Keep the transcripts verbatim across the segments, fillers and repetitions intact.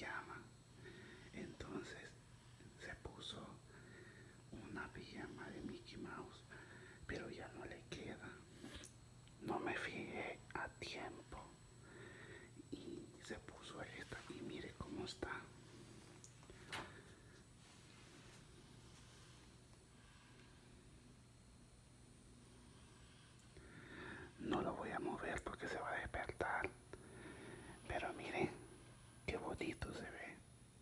pijama. Entonces se puso una pijama de Mickey Mouse, pero ya no le queda. No me fijé a tiempo y se puso esta y mire cómo está. No lo voy a mover porque se va a despertar, pero mire qué bonito se ve.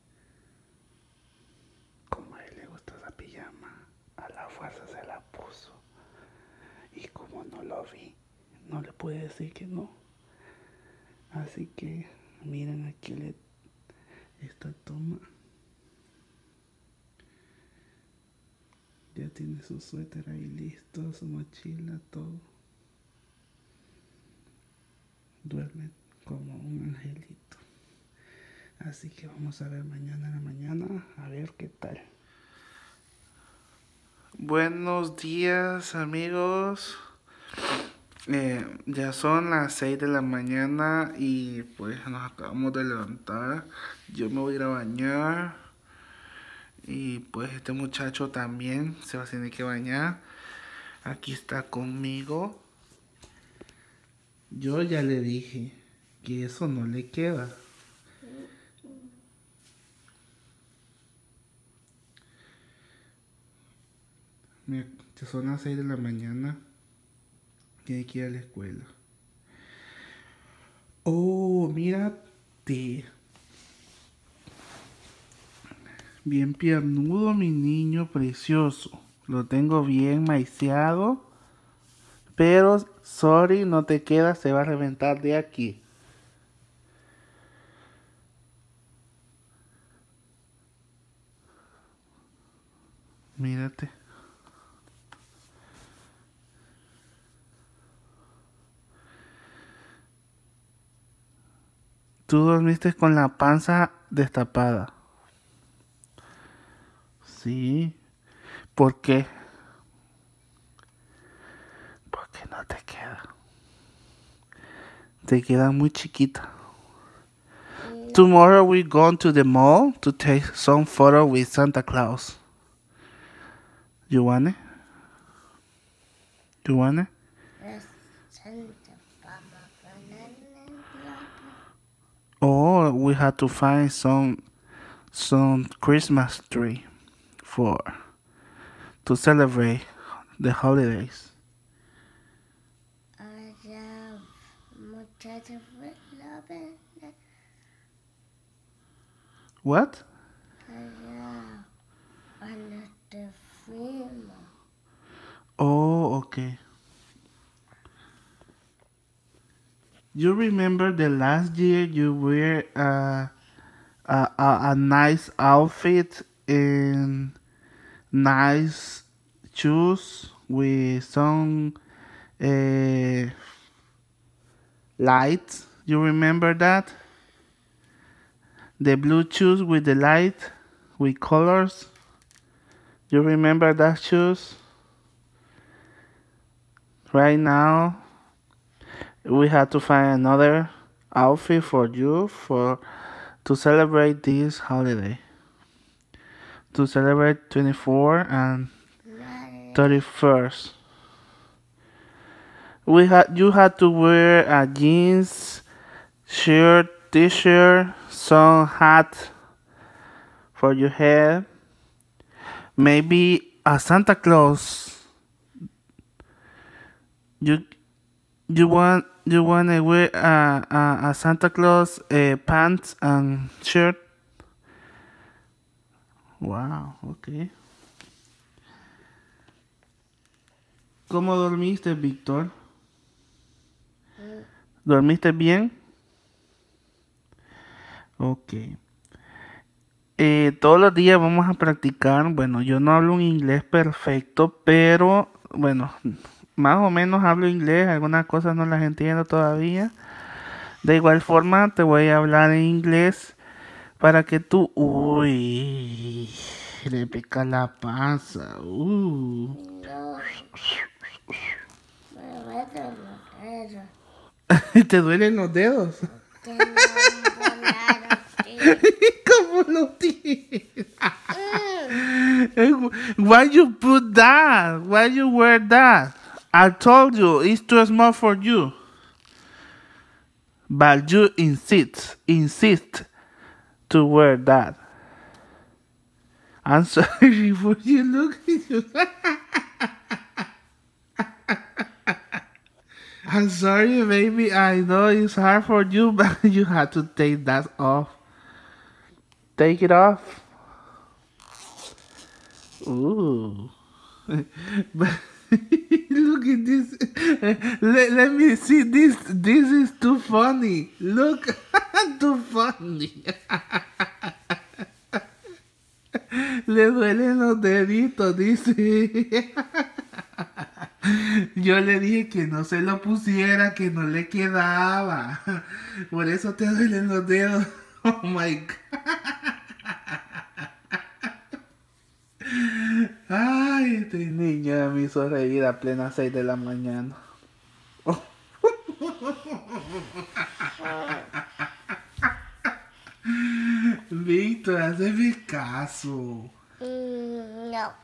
Como a él le gusta esa pijama, a la fuerza se la puso. Y como no lo vi, no le pude decir que no. Así que miren aquí le, esta toma. Ya tiene su suéter ahí listo, su mochila, todo. Duerme como un angelito. Así que vamos a ver mañana en la mañana, a ver qué tal. Buenos días, amigos. Eh, ya son las seis de la mañana y pues nos acabamos de levantar. Yo me voy a ir a bañar y pues este muchacho también se va a tener que bañar. Aquí está conmigo. Yo ya le dije que eso no le queda. Mira, son las seis de la mañana. Tiene que ir a la escuela. Oh, mírate. Bien piernudo, mi niño precioso. Lo tengo bien maiceado. Pero, sorry, no te queda, se va a reventar de aquí. Mírate. Tú dormiste con la panza destapada. Sí. ¿Por qué? Porque no te queda. Te queda muy chiquita. No. Tomorrow we're going to the mall to take some photo with Santa Claus. You want it? You want it? Oh, we have to find some some Christmas tree for to celebrate the holidays. What? Oh, okay. You remember the last year you wear a a, a, a nice outfit and nice shoes with some uh, lights. You remember that? The blue shoes with the light, with colors. You remember that shoes? Right now, we have to find another outfit for you for to celebrate this holiday. To celebrate twenty-fourth and thirty-first. We had you had to wear a jeans, shirt, t-shirt, some hat for your head. Maybe a Santa Claus. You you want you want to wear a, a, a Santa Claus uh, pants and shirt. Wow, okay. ¿Cómo dormiste, Víctor? ¿Dormiste bien? Ok. Eh, todos los días vamos a practicar. Bueno, yo no hablo un inglés perfecto, pero bueno, más o menos hablo inglés. Algunas cosas no las entiendo todavía. De igual forma, te voy a hablar en inglés para que tú... Uy, le pica la panza. Uh. No. ¿Te duelen los dedos? Why you put that? Why you wear that? I told you it's too small for you. But you insist, insist to wear that. I'm sorry for you looking. I'm sorry, baby. I know it's hard for you, but you have to take that off. Take it off. Ooh. But look at this. Let, let me see this. This is too funny. Look. Too funny. Le duelen los deditos, dice. Yo le dije que no se lo pusiera, que no le quedaba. Por eso te duelen los dedos. Oh my God. Ay, este niño me hizo reír a plena seis de la mañana. Víctor, hazme caso. Mm, no.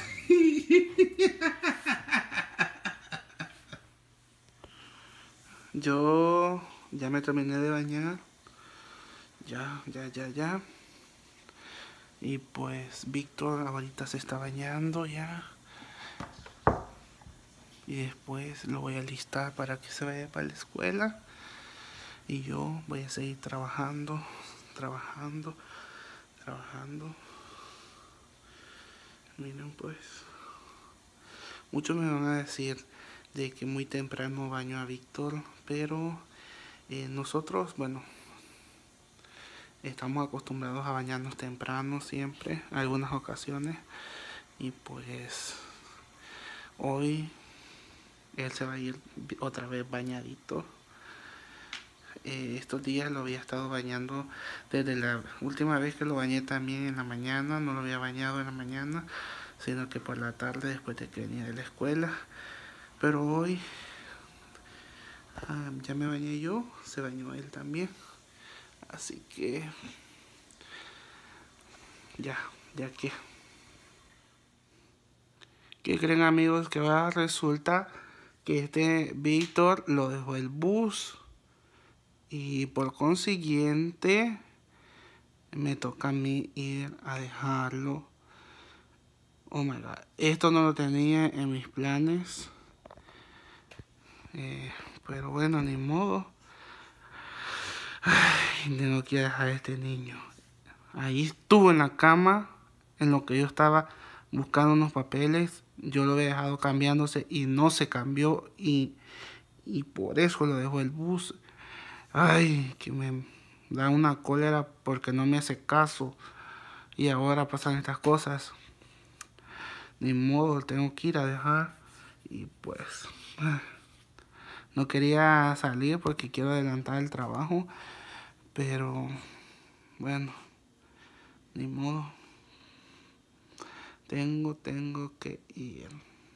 Yo ya me terminé de bañar. Ya, ya, ya, ya. Y pues Víctor ahorita se está bañando ya. Y después lo voy a alistar para que se vaya para la escuela. Y yo voy a seguir trabajando, trabajando, trabajando. Miren pues. Muchos me van a decir de que muy temprano baño a Víctor, pero eh, nosotros, bueno, estamos acostumbrados a bañarnos temprano siempre, algunas ocasiones, y pues hoy él se va a ir otra vez bañadito. Eh, estos días lo había estado bañando desde la última vez que lo bañé también en la mañana, no lo había bañado en la mañana, sino que por la tarde después de que venía de la escuela. Pero hoy ah, ya me bañé yo, se bañó él también. Así que ya, ya que. ¿Qué creen, amigos? Que va, resulta que este Víctor lo dejó el bus y por consiguiente me toca a mí ir a dejarlo. Oh my God, esto no lo tenía en mis planes. Eh, pero bueno, ni modo. Ay, tengo que dejar a este niño. Ahí estuvo en la cama, en lo que yo estaba buscando unos papeles. Yo lo había dejado cambiándose y no se cambió. Y, y por eso lo dejó el bus. Ay, que me da una cólera porque no me hace caso. Y ahora pasan estas cosas. Ni modo, tengo que ir a dejar. Y pues no quería salir porque quiero adelantar el trabajo. Pero bueno, ni modo. Tengo, tengo que ir.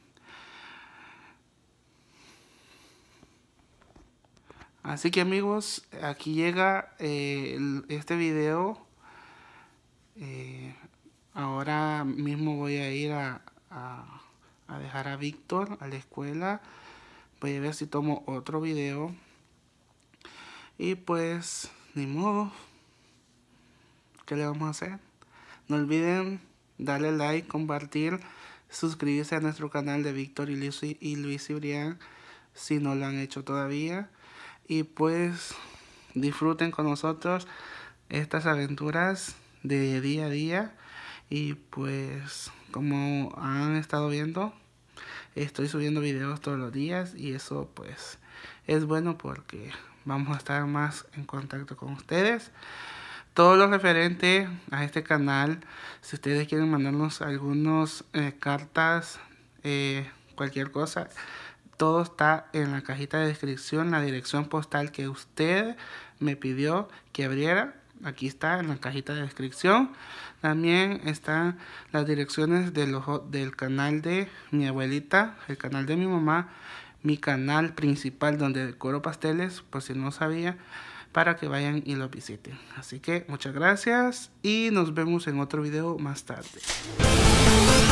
Así que, amigos, aquí llega eh, el, este video. Eh, ahora mismo voy a ir a, a, a dejar a Víctor a la escuela. Voy a ver si tomo otro video. Y pues, ni modo. ¿Qué le vamos a hacer? No olviden darle like, compartir, suscribirse a nuestro canal de Víctor y Luis, y Luis Cibrián si no lo han hecho todavía. Y pues disfruten con nosotros estas aventuras de día a día. Y pues como han estado viendo, estoy subiendo videos todos los días y eso pues es bueno porque vamos a estar más en contacto con ustedes. Todo lo referente a este canal, si ustedes quieren mandarnos algunas eh, cartas, eh, cualquier cosa, todo está en la cajita de descripción, la dirección postal que usted me pidió que abriera. Aquí está en la cajita de descripción. También están las direcciones de los, del canal de mi abuelita, el canal de mi mamá, mi canal principal donde decoro pasteles, por si no sabía, para que vayan y lo visiten. Así que muchas gracias y nos vemos en otro video más tarde.